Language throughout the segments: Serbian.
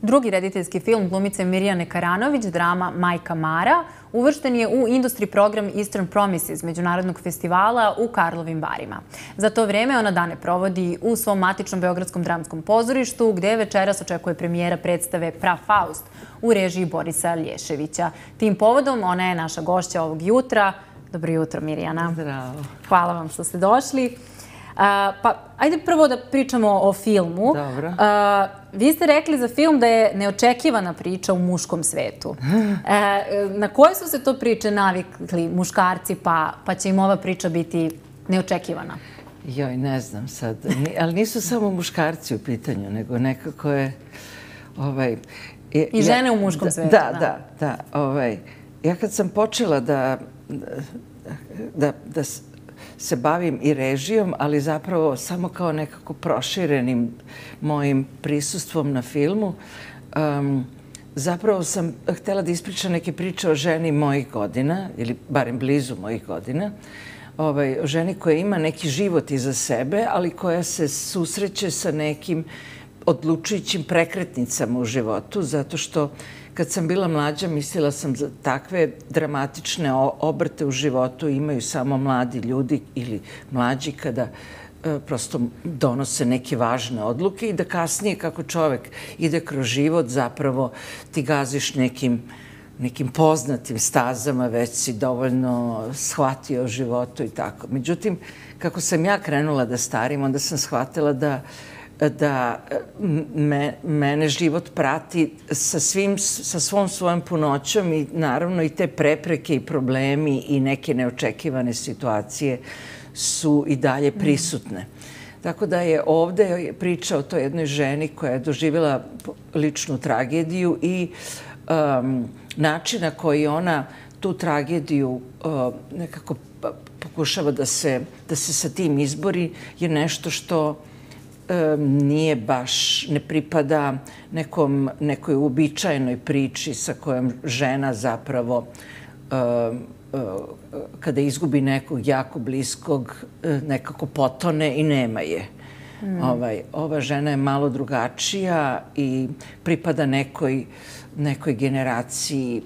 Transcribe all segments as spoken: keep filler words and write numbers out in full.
drugi rediteljski film glumice Mirjane Karanović, drama Majka Mara, uvršten je u industry program Eastern Promises međunarodnog festivala u Karlovim Varima. Za to vreme ona dane provodi u svom matičnom Beogradskom dramskom pozorištu, gde večeras očekuje premijera predstave Pra Faust u režiji Borisa Lješevića. Tim povodom ona je naša gošća ovog jutra. Dobro jutro, Mirjana. Zdravo. Hvala vam što ste došli. Pa, ajde prvo da pričamo o filmu. Dobro. Vi ste rekli za film da je neočekivana priča u muškom svetu. Na koje su se to priče navikli muškarci, pa će im ova priča biti neočekivana? Joj, ne znam sad. Ali nisu samo muškarci u pitanju, nego nekako je... I žene u muškom svetu. Da, da, da. Ja kad sam počela da se bavim i režijom, ali zapravo samo kao nekako proširenim mojim prisustvom na filmu. Zapravo sam htjela da ispričam neke priče o ženi mojih godina, ili barem blizu mojih godina, o ženi koja ima neki život iza sebe, ali koja se susreće sa nekim odlučujućim prekretnicama u životu, zato što kad sam bila mlađa, mislila sam da takve dramatične obrte u životu imaju samo mladi ljudi ili mlađi kada prosto donose neke važne odluke i da kasnije kako čovek ide kroz život zapravo ti gaziš nekim nekim poznatim stazama, već si dovoljno shvatio o životu i tako. Međutim, kako sam ja krenula da starim, onda sam shvatila da da mene život prati sa svom svojom punoćom i naravno i te prepreke i problemi i neke neočekivane situacije su i dalje prisutne. Tako da je ovde priča o toj jednoj ženi koja je doživjela ličnu tragediju i način na koji ona tu tragediju nekako pokušava da se sa tim izbori je nešto što nije baš, ne pripada nekoj uobičajenoj priči sa kojom žena zapravo kada izgubi nekog jako bliskog nekako potone i nema je. Ova žena je malo drugačija i pripada nekoj generaciji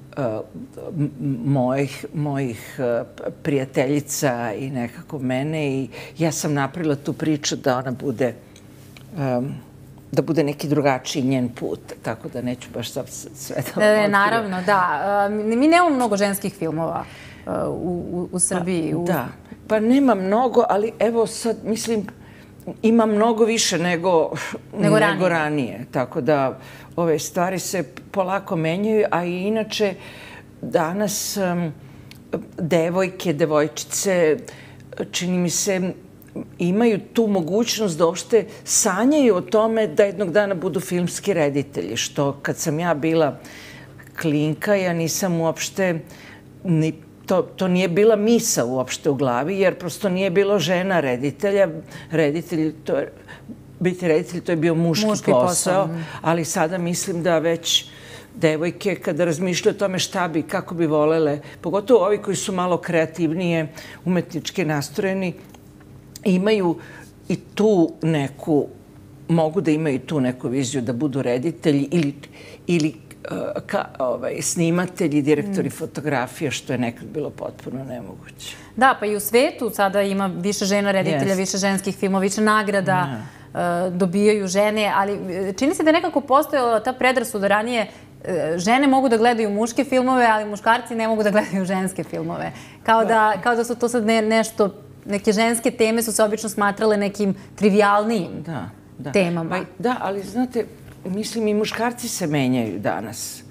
mojih prijateljica i nekako mene i ja sam napravila tu priču da ona bude da bude neki drugačiji njen put, tako da neću baš sve da vam otkrivam. Naravno, da. Mi nemamo mnogo ženskih filmova u Srbiji. Da, pa nema mnogo, ali evo sad, mislim, ima mnogo više nego ranije. Tako da ove stvari se polako menjaju, a i inače danas devojke, devojčice, čini mi se, imaju tu mogućnost da uopšte sanjaju o tome da jednog dana budu filmski reditelji, što kad sam ja bila klinka, ja nisam uopšte, to nije bila misa uopšte u glavi, jer prosto nije bilo žena reditelja. Reditelj, biti reditelj, to je bio muški posao, ali sada mislim da već devojke kada razmišljaju o tome šta bi, kako bi volele, pogotovo ovi koji su malo kreativnije, umetnički nastrojeni, imaju i tu neku, mogu da imaju tu neku viziju da budu reditelji ili snimatelji, direktori fotografija, što je nekad bilo potpuno nemoguće. Da, pa i u svetu sada ima više žena reditelja, više ženskih filmova, više nagrada dobijaju žene, ali čini se da je nekako postojala ta predrasuda ranije, žene mogu da gledaju muške filmove, ali muškarci ne mogu da gledaju ženske filmove. Kao da su to sad nešto, neke ženske teme su se obično smatrale nekim trivialnijim temama. Da, ali znate, mislim i muškarci se menjaju danas.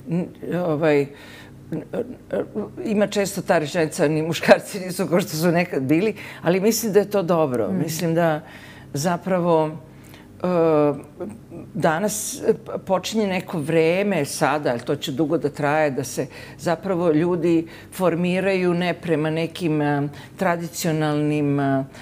Ima često ta rečenica, ni muškarci nisu kao što su nekad bili, ali mislim da je to dobro. Mislim da zapravo danas počinje neko vreme sada, ali to će dugo da traje, da se zapravo ljudi formiraju ne prema nekim tradicionalnim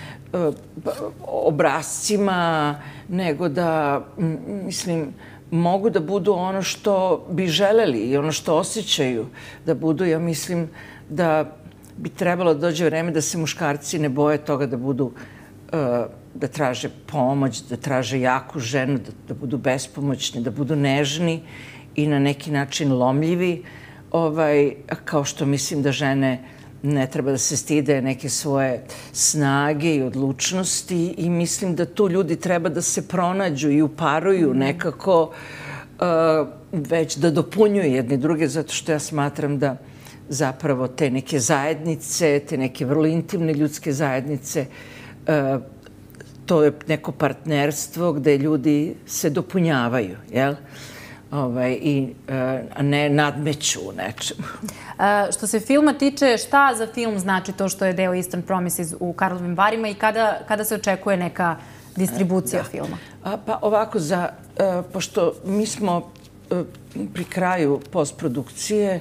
obrazcima, nego da, mislim, mogu da budu ono što bi želeli i ono što osjećaju da budu. Ja mislim da bi trebalo da dođe vreme da se muškarci ne boje toga da budu da traže pomoć, da traže jaku ženu, da, da budu bespomoćni, da budu nežni i na neki način lomljivi, ovaj, kao što mislim da žene ne treba da se stide neke svoje snage i odlučnosti i mislim da tu ljudi treba da se pronađu i uparuju nekako, uh, već da dopunjuju jedni druge, zato što ja smatram da zapravo te neke zajednice, te neke vrlo intimne ljudske zajednice, uh, to je neko partnerstvo gde ljudi se dopunjavaju, jel? Ovaj, i a ne nadmeću u nečemu. Što se filma tiče, šta za film znači to što je deo Eastern Promises u Karlovim Varima i kada, kada se očekuje neka distribucija da. filma? A, pa ovako, za, a, pošto mi smo a, pri kraju postprodukcije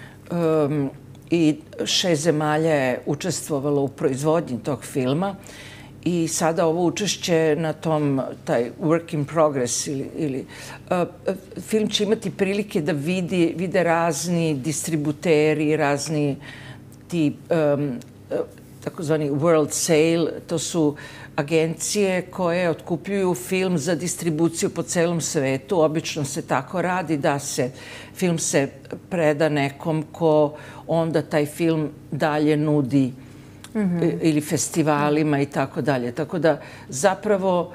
a, i šest zemalja je učestvovalo u proizvodnji tog filma, i sada ovo učešće na tom, taj work in progress ili, ili uh, film će imati prilike da vidi, vide razni distributeri, razni ti um, takozvani world sale, to su agencije koje otkupljuju film za distribuciju po celom svetu. Obično se tako radi da se film se preda nekom ko onda taj film dalje nudi Mm-hmm. ili festivalima i tako dalje. Tako da zapravo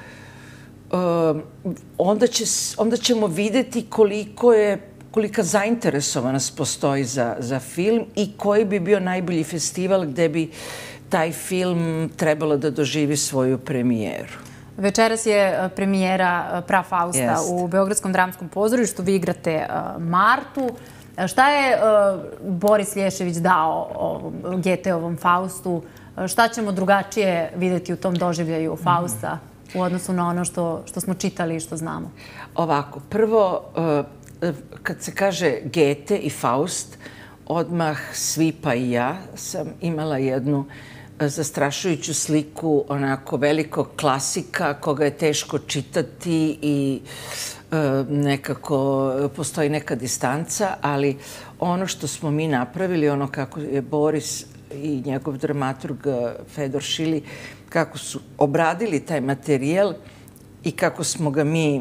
um, onda, će, onda ćemo videti koliko je, kolika zainteresovanost postoji za, za film i koji bi bio najbolji festival gde bi taj film trebalo da doživi svoju premijeru. Večeras je premijera Pra Fausta Jest. u Beogradskom dramskom pozorištu. Vi igrate Martu. Šta je uh, Boris Lješević dao ovom Goetheovom Faustu? Šta ćemo drugačije videti u tom doživljaju Fausta u odnosu na ono što, što smo čitali i što znamo? Ovako, prvo, uh, kad se kaže Goethe i Faust, odmah svi pa i ja sam imala jednu zastrašujuću sliku onako velikog klasika koga je teško čitati i nekako postoji neka distanca, ali ono što smo mi napravili, ono kako je Boris i njegov dramaturg Fedor Šili, kako su obradili taj materijal i kako smo ga mi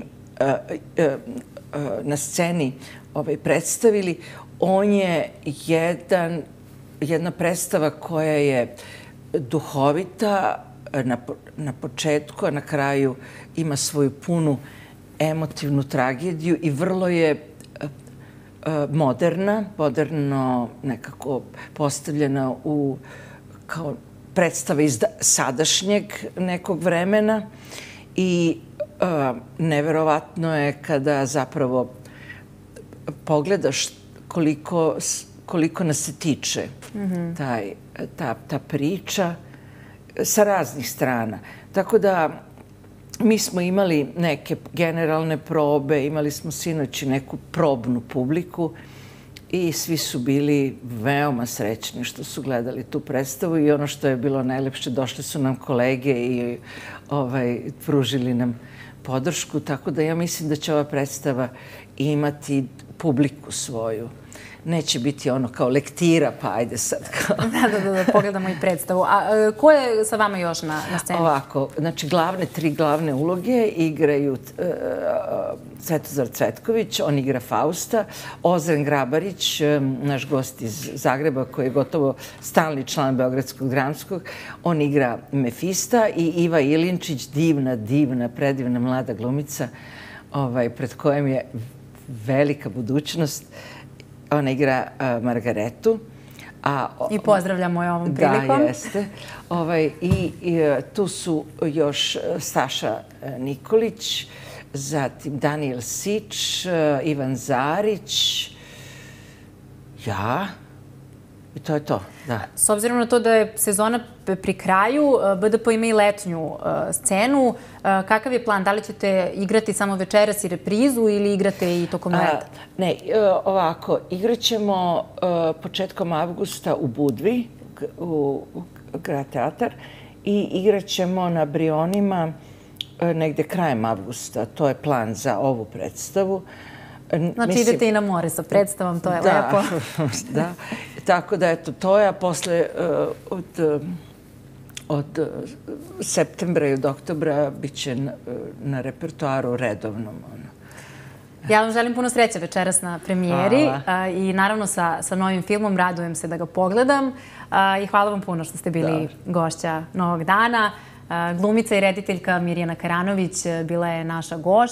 na sceni ovaj, predstavili, on je jedan, jedna predstava koja je duhovita na, na početku, a na kraju ima svoju punu emotivnu tragediju i vrlo je moderna, moderno nekako postavljena u kao predstava iz sadašnjeg nekog vremena i uh, neverovatno je kada zapravo pogledaš koliko, koliko nas se tiče mm-hmm. taj, ta, ta priča sa raznih strana. Tako da mi smo imali neke generalne probe, imali smo sinoć neku probnu publiku i svi su bili veoma srećni što su gledali tu predstavu i ono što je bilo najlepše, došli su nam kolege i ovaj, pružili nam podršku, tako da ja mislim da će ova predstava imati publiku svoju. Neće biti ono kao lektira, pa ajde sad kao... Da, da, da, da, pogledamo i predstavu. A ko je sa vama još na, na sceni? Ovako, znači glavne, tri glavne uloge igraju uh, Svetozar Cvetković, on igra Fausta, Ozren Grabarić, um, naš gost iz Zagreba koji je gotovo stalni član Beogradskog dramskog, on igra Mefista i Iva Ilinčić, divna, divna, predivna mlada glumica, ovaj, pred kojom je velika budućnost. Ona igra uh, Margaretu. A, o, I pozdravljamo je ovom prilikom. Da, jeste. Ovaj, i, i tu su još Staša Nikolić, zatim Daniel Sič, Ivan Zarić, ja i to je to. Da. S obzirom na to da je sezona pri kraju, B D P ima i letnju uh, scenu. Uh, kakav je plan? Da li ćete igrati samo večeras i reprizu ili igrate i tokom leta? Ne, ovako, igrat ćemo uh, početkom avgusta u Budvi, u, u Grad teatar, i igrat ćemo na Brionima uh, negde krajem avgusta. To je plan za ovu predstavu. Znači Mislim, idete i na more sa predstavom, to je da, lepo. Da, tako da eto, to je, a posle uh, od uh, od uh, septembra i od oktobra bit će na, na repertoaru redovnom. Ono. Ja vam želim puno sreće večeras na premijeri a, i naravno sa, sa novim filmom radujem se da ga pogledam a, i hvala vam puno što ste bili da. gošća Novog dana. A, glumica i rediteljka Mirjana Karanović bila je naša gošća.